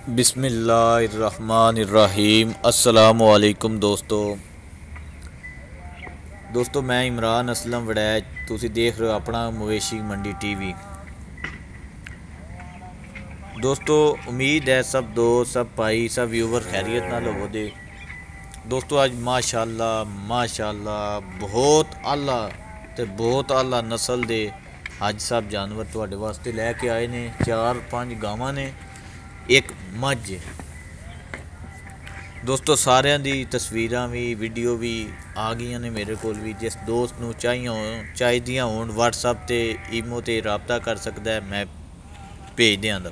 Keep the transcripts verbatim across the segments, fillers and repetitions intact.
बिस्मिल्लाहिर्रहमानिर्रहीम अस्सलामुअलैकुम दोस्तों दोस्तों मैं इमरान असलम वड़ैच तुसी देख रहे हो अपना मवेशी मंडी टीवी। दोस्तों उम्मीद है सब दोस्त सब भाई सब व्यूवर खैरियत नाल होवो दे। दोस्तों अज माशाअल्लाह माशाअल्लाह बहुत आला ते बहुत आला नस्ल दे अज सब जानवर तुहाडे वास्ते लैके आए ने। चार पाँच गावां ने एक मझ। दोस्तों सारिਆਂ ਦੀ तस्वीरां भी वीडियो भी आ गई ने मेरे कोल भी। जिस दोस्त नूं चाहिए हो चाहिदियां होण व्हाट्सएप ते ईमो ते राबता कर सकदा है, मैं भेज देंदा।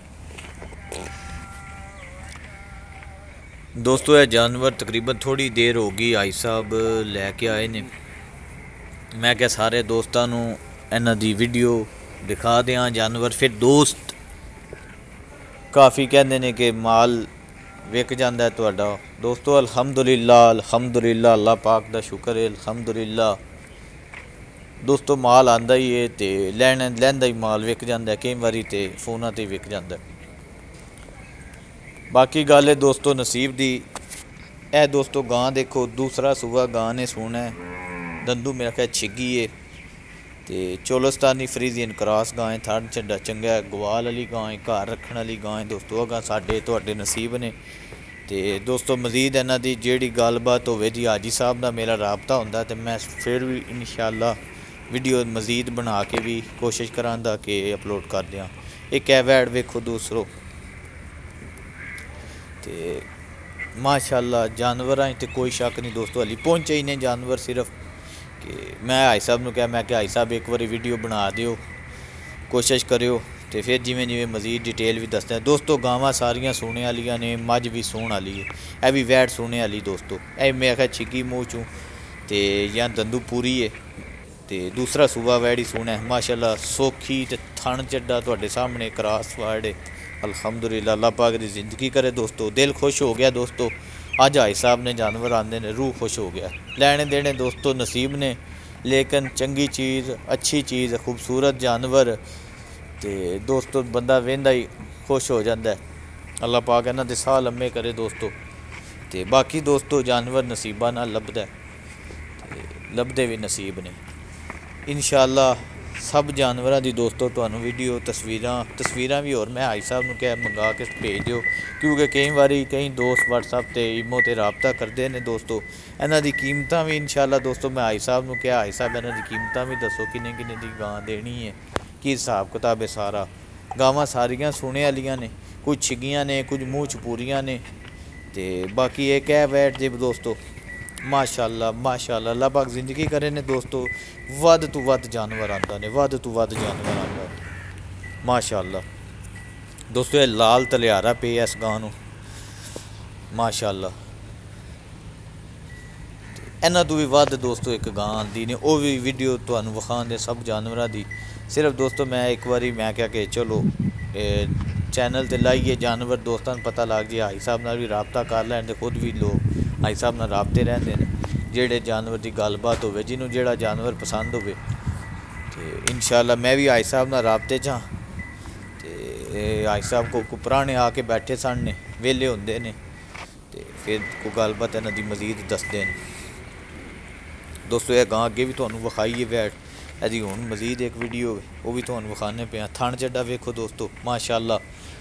दोस्तों ये जानवर तकरीबन थोड़ी देर हो गई आई साहब लैके आए ने। मैं क्या सारे दोस्तां नूं इन्हां दी वीडियो दिखा दें जानवर। फिर दोस्त काफ़ी कहते हैं कि माल विक जाता है तुहाडा। दोस्तों अल्हम्दुलिल्लाह अल्हम्दुलिल्लाह अल्लाह पाक दा शुक्र है अल्हम्दुलिल्लाह। दोस्तों माल आंदा ही है तो लैने लैंदा ही माल विक जाता है, कई बारी तो फोना ते विक जाता है। बाकी गल है दोस्तों नसीब दी। ए दोस्तों गां देखो दूसरा सूबा गां ने सोना है। दंदू मेरा ख्याल छिगी है तो चोलस्तानी फ्रीजियन क्रॉस गां है। थड़ झंडा चंगा है, गवाल वाली गां है, घर रखने वाली गां है। दोस्तों अगर साढ़े तुहाडे नसीब ने तो दोस्तों मजीद इन्हां दी जिहड़ी गलबात होवे जी हाजी साहब का मेरा राबता होंदा तो मैं फिर भी इंशाअल्लाह वीडियो मजीद बना के भी कोशिश करांदा कि अपलोड कर दियाँ। एक है वैड वेखो दूसरों तो माशाअल्लाह जानवरां तो कोई शक नहीं दोस्तों। हली पहुँचे ही ने जानवर सिर्फ कि मैं आई साहब नूं कहा मैं कि आई साहब एक बारी वीडियो बना दिओ कोशिश करियो तो फिर जिमें जिमें मजीद डिटेल भी दसदा। दोस्तों गावां सारियां सोने वालियां ने, मझ भी सोने वाली है, यह भी वैट सोने वाली। दोस्तों यह मेरा ख्याल छिगी मूँह चूँ तो या दंदू पूरी है तो दूसरा सूबा वैड़ ही सोना है माशाअल्लाह। सौखी तो थन चड्डा तुहाडे सामने क्रॉस वैड़ है अल्हम्दुलिल्लाह। अल्लाह पाक दी जिंदगी करे दोस्तों। दिल खुश हो गया दोस्तों अज आई साहब ने जानवर आंदे ने, रूह खुश हो गया। लैने देने दोस्तों नसीब ने, लेकिन चंगी चीज़ अच्छी चीज़ खूबसूरत जानवर तो दोस्तों बंदा वेंदा ही खुश हो जाता है। अल्लाह पाक इन्हां दे साह लम्मे करे दोस्तों। तो बाकी दोस्तों जानवर नसीबा नाल लभदा है, लभदे भी नसीब ने इंशाअल्लाह। सब जानवरों की दोस्तों तुहानूं वीडियो तस्वीरां तस्वीरां भी और मैं आई साहब नूं कहा मंगा के भेज दिओ, क्योंकि कई बारी कई दोस्त व्हाट्सएप ते ईमो ते राबता करते हैं दोस्तों। इन्हां दी कीमतां भी इंशाअल्लाह दोस्तों मैं आई साहब नूं कहा आई साहब इन्हां दी कीमतां भी दसो किन्ने किन्ने दी गां देनी है, की हिसाब किताब है सारा। गावां सारियां सोने वालियां ने, कुछ छिगियां ने कुछ मूँह च पूरियां ने ते बाकी एक है वैट जे दोस्तों माशाअल्लाह माशाअल्लाह। अल्लाह पाक जिंदगी करे ने दोस्तों। वध तो वध जानवर आंदा ने, वध तो वध जानवर आंदा माशाअल्लाह। दोस्तों ये लाल तलियारा पे इस गां नूं माशाअल्लाह। इन्हां तो भी वध दोस्तों एक गां आंदी ने, वो भी वीडियो तुहानूं विखांदे सब जानवरां दी। सिर्फ दोस्तों मैं एक बारी मैं क्या कि चलो चैनल ते लाइए जानवर दोस्तों पता लग जाए। आई साहब नाल भी राबता कर लैण ते खुद भी लोग आई साहब नाल राबते रहंदे ने। जेड़े जानवर की गलबात होवे जिन्हों जेड़ा जानवर पसंद होवे तो इंशाअल्लाह मैं भी आई साहब नाल राबते च हाँ। तो आई साहब को, को पुराने आके बैठे सन ने वेले होंदे ने तो फिर को गलबात इन्हां दी मजीद दसदे ने। दोस्तों यह गां अगे भी तुहानूं विखाई है वैट, यदि हुण मजीद एक वीडियो वो भी तुहानूं विखाने पे। थन चड्डा वेखो दोस्तों माशाअल्लाह।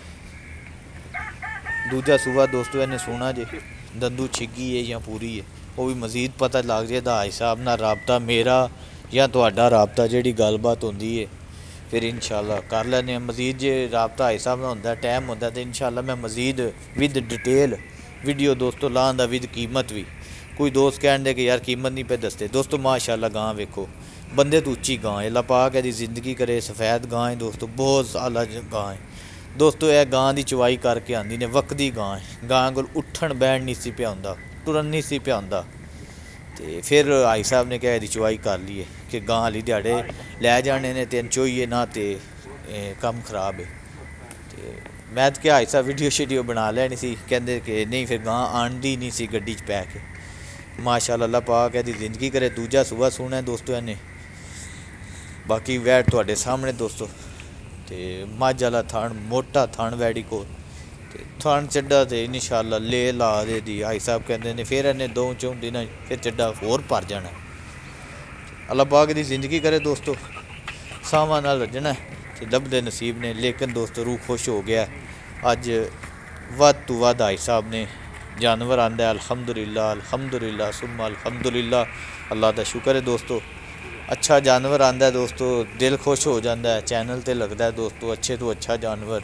दूजा सूबा दोस्तों इन्हें सोना जे दंदू छिगी है या पूरी है, वो भी मजीद पता लग जाएगा आई साहब नाल राबता मेरा या तुहाडा राबता जिहड़ी गलबात होंदी है फिर इंशाअल्लाह कर लैने मजीद। जे राबता आई साहब नाल होंदा टाइम होंदा तो इंशाअल्लाह मैं मजीद विद डिटेल वीडियो दोस्तों लांदा विद कीमत भी। कोई दोस्त कहते कि यार कीमत नहीं पे दसते। दोस्तों माशाअल्लाह गां वेखो बंदे तो उच्ची गां है। अल्लाह पाक दी जिंदगी करे। सफ़ैद गां है दोस्तों, बहुत आला गां है दोस्तों। यह गां की चवाई करके आंदी ने, वक्दी गां है। गां कोल उठण बैठ नहीं सी पिया हुंदा, तुरन नहीं सी पिया हुंदा तो फिर आई साहब ने क्या यदी चवाई कर ली है कि गां हाली दिहाड़े लै जाने ने तीन चोईए ना तो कम खराब है। तो मैं तो क्या आई साहब वीडियो शीडियो बना लैनी सी, कहते कि नहीं फिर गां आंदी नहीं सी गड्डी च पै के। माशाअल्लाह अल्लाह पाक यदी जिंदगी करे। दूजा सूबा सोना है दोस्तों इन्हें। बाकी वैट तुहाडे सामने दोस्तों तो मझ वाला थन मोटा थन वैड़ी को ਥਣ ਚੱਡਾ ਤੇ ਇਨਸ਼ਾਅੱਲਾ ਲੈ ਲਾ ਦੇ ਦੀ ਹਾਈ ਸਾਹਿਬ ਕਹਿੰਦੇ ਨੇ ਫਿਰ ਇਹਨੇ ਦੋ ਚੌਂ ਦਿਨਾਂ ਫਿਰ ਚੱਡਾ ਹੋਰ ਭਰ ਜਾਣਾ। ਅੱਲਾਹ ਪਾਕ ਦੀ ਜ਼ਿੰਦਗੀ ਕਰੇ ਦੋਸਤੋ, ਸਾਵਾਂ ਨਾਲ ਰੱਜਣਾ ਤੇ ਲੱਭਦੇ ਨਸੀਬ ਨੇ। ਲੇਕਿਨ ਦੋਸਤੋ ਰੂਹ ਖੁਸ਼ ਹੋ ਗਿਆ, ਅੱਜ ਵੱਧ ਤੋਂ ਵੱਧ ਹਾਈ ਸਾਹਿਬ ਨੇ ਜਾਨਵਰ ਆਂਦਾ। ਅਲਹਮਦੁਲਿਲਾ ਅਲਹਮਦੁਲਿਲਾ ਸੁम्मा ਅਲਹਮਦੁਲਿਲਾ, ਅੱਲਾਹ ਦਾ ਸ਼ੁਕਰ ਹੈ ਦੋਸਤੋ। अच्छा जानवर आंदा है दोस्तों, दिल खुश हो जाता है। चैनल ते लगता है दोस्तों अच्छे तो अच्छा जानवर,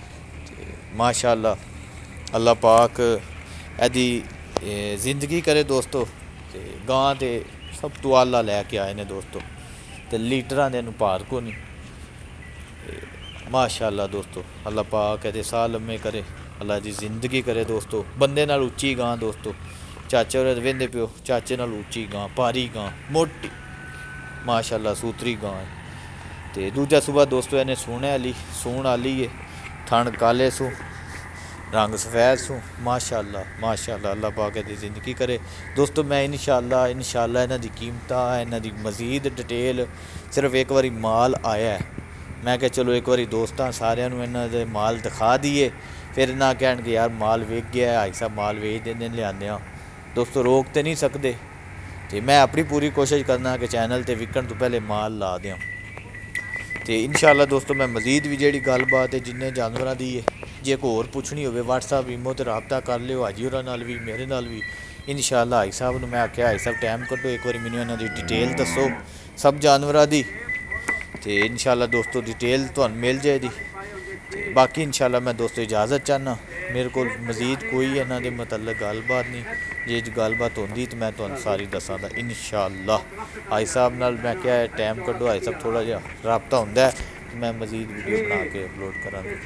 माशाअल्लाह अल्लाह पाक एदी जिंदगी करे दोस्तों। ते गां ते सब तो आला लैके आए ने दोस्तों, ते लीटरां दे भार को नहीं। माशाअल्लाह दोस्तों अल्लाह पाक एदे साह लम्मे करे, अल्लाह दी जिंदगी करे दोस्तों। बंदे नाल उच्ची गां दोस्तों, चाचे होर वेंदे पिओ, चाचे नाल उच्ची गां, भारी गां, मोटी माशाअल्लाह सूतरी गां है। तो दूजा सुबह दोस्तों इन्हें सूने आली सून आली है, थन काले सू, रंग सफेद सू। माशाअल्लाह माशाअल्लाह अल्लाह पाक दी जिंदगी करे दोस्तों। मैं इंशाअल्लाह इंशाअल्लाह इन्हां दी कीमतां इन्हां दी मजीद डिटेल सिर्फ एक बारी माल आया है, मैं क्या चलो एक बारी दोस्तां सारियां नूं इन्हां दे माल दिखा दईए, फिर ना कहण कि यार माल विक गया है, हाई साहब माल वेच देंदे लिआंदे आ। दोस्तों रोक तो नहीं सकते, तो मैं अपनी पूरी कोशिश करना कि चैनल ते विकण तो पहले माल ला दें। तो इंशाअल्लाह दोस्तों मैं मजीद भी जी गलबात है जिन्हें जानवरों की है, जे कोई होर पुछनी हो व्हाट्सएप ईमो ते रबता कर लियो, हाजी होरां नाल भी मेरे नाल भी। इंशाअल्लाह हाई साहब नूं मैं आख्या हाई साहब टाइम कड्डो, एक बार मैनूं इन्हां दी डिटेल दसो सब जानवरों की, तो इंशाअल्लाह दोस्तों डिटेल तुहानूं मिल जाएगी। तो बाकी इंशाअल्लाह मैं दोस्तों इजाज़त चाहना, मेरे को मजीद कोई इन्हां दे मतलब गलबात नहीं, जे गलबात होंदी तो मैं तुहानूं सारी दसांगा इंशाअल्लाह। हाई साहब नाल मैं क्या टाइम कड्डो, हाई साहब थोड़ा जिहा रबता हुंदा है, मैं मजीद वीडियो बना के अपलोड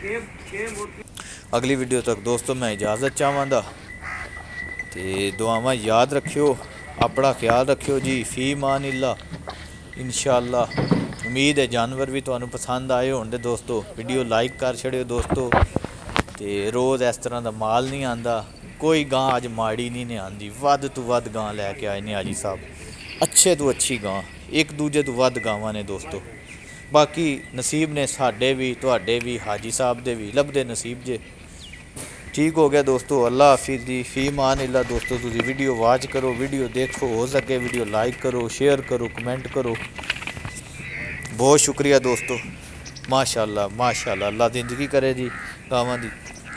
करांगा। अगली वीडियो तक दोस्तों मैं इजाज़त चाहवांगा, तो दुआवां याद रखियो, अपना ख्याल रखियो जी। फी मान अल्लाह इंशाअल्लाह। उम्मीद है जानवर भी तुहानूं पसंद आए होंदे दोस्तों, वीडियो लाइक कर छड़ियो दोस्तों। तो रोज़ इस तरह का माल नहीं आंदा, कोई गां अज माड़ी नहीं ने आंदी, वध तो वध गां लैके आए ने हाजी साहब, अच्छे तो अच्छी गां, एक दूजे तो वध गावां ने दोस्तों। बाकी नसीब ने साडे भी तुहाडे भी हाजी साहब दे भी लभदे नसीब जे। ठीक हो गया दोस्तों, अल्लाह हाफिज़ दी, फी मान अल्लाह दोस्तों। तुसीं वीडियो वाच करो, वीडियो देखो, हो सके वीडियो लाइक करो, शेयर करो, कमेंट करो। बहुत शुक्रिया दोस्तों, माशाअल्लाह माशाअल्लाह अल्लाह ज़िंदगी करे जी गावां दी।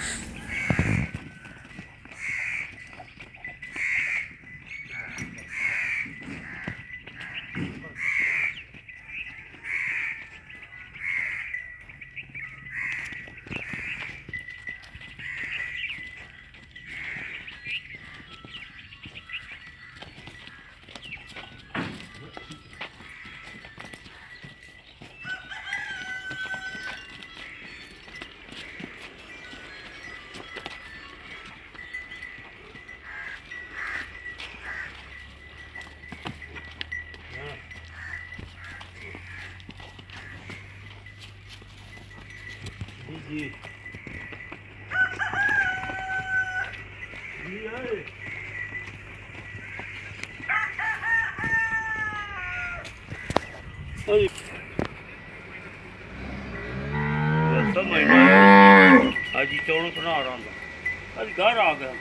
जी अजी चौड़ बना रहा अज घर आ गया।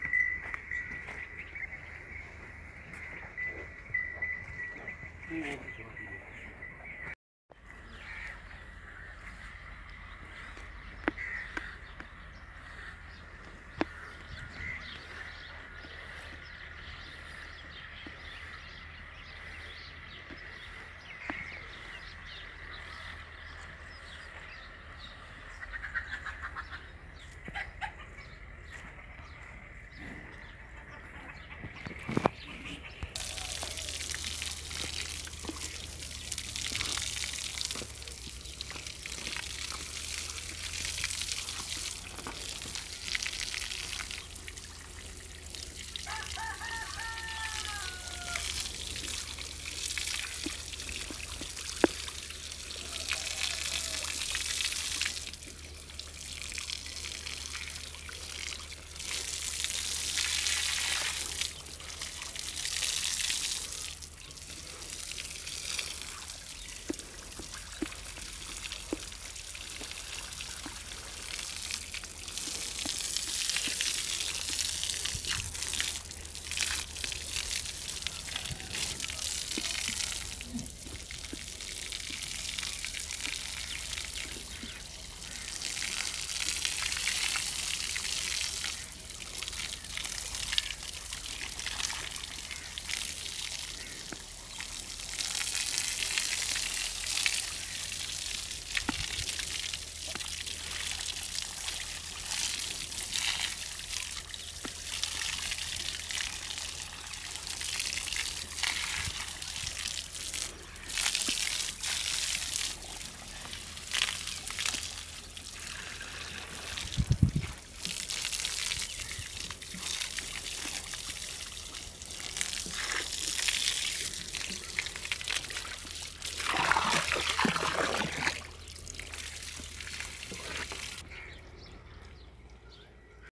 Thank you.